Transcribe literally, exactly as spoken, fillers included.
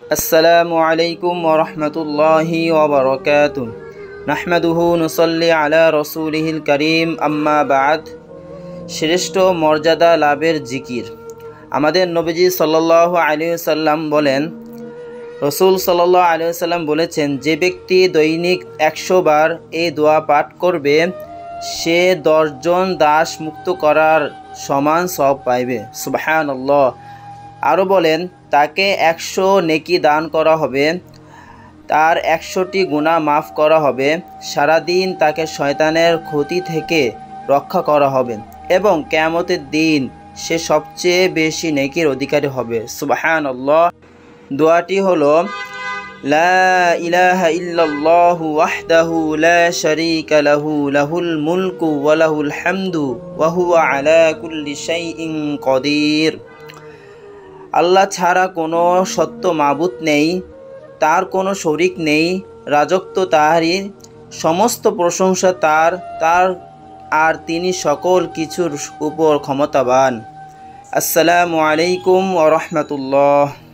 আসসালামু আলাইকুম ওয়া রাহমাতুল্লাহি ওয়া বারাকাতুহু নাহমাদুহু নুসাল্লি আলা রাসূলিহিল কারীম আম্মা বা'দ। শ্রেষ্ঠ মর্যাদা লাভের জিকির। আমাদের নবীজি সাল্লাল্লাহু আলাইহি ওয়াসাল্লাম বলেন, রাসূল সাল্লাল্লাহু আলাইহি ওয়াসাল্লাম বলেছেন, যে ব্যক্তি দৈনিক একশো বার এই দোয়া পাঠ করবে সে দশজন দাস মুক্ত করার সমান সওয়াব পাইবে। সুবহানাল্লাহ। আরও বলেন, তাকে একশো নেকি দান করা হবে, তার একশোটি গুনাহ মাফ করা হবে, সারাদিন তাকে শয়তানের ক্ষতি থেকে রক্ষা করা হবে এবং কিয়ামতের দিন সে সবচেয়ে বেশি নেকির অধিকারী হবে। সুবহানাল্লাহ। দোয়াটি হলো, লা ইলাহা ইল্লাল্লাহু ওয়াহদাহু লা শারীকা লাহু লাহুল মুলকু ওয়া লাহুল হামদু ওয়া হুয়া আলা কুল্লি শাইইন কাদির। আল্লাহ ছাড়া কোনো সত্য মাবুদ নেই, তার কোনো শরীক নেই, রাজত্ব তাঁরই, সমস্ত প্রশংসা তার তার আর তিনি সকল কিছুর উপর ক্ষমতাবান। আসসালামু আলাইকুম ওয়া রাহমাতুল্লাহ।